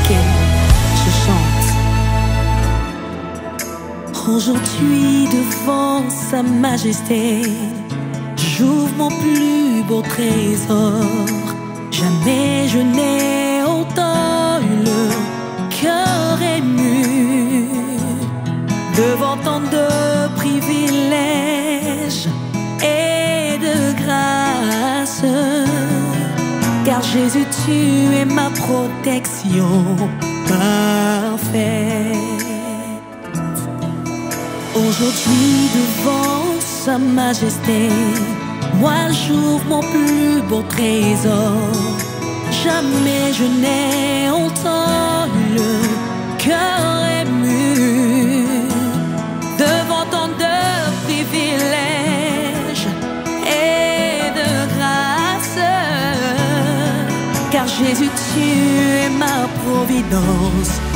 laquelle je chante. Aujourd'hui devant sa majesté, j'ouvre mon plus beau trésor. Jamais je n'ai autant eu le cœur ému devant tant de privilèges et de grâce. Car Jésus, tu es ma protection parfaite. Aujourd'hui devant sa majesté, moi j'ouvre mon plus beau trésor. Jamais je n'ai autant eu le cœur ému devant tant de privilèges et de grâce. Car Jésus, tu es ma providence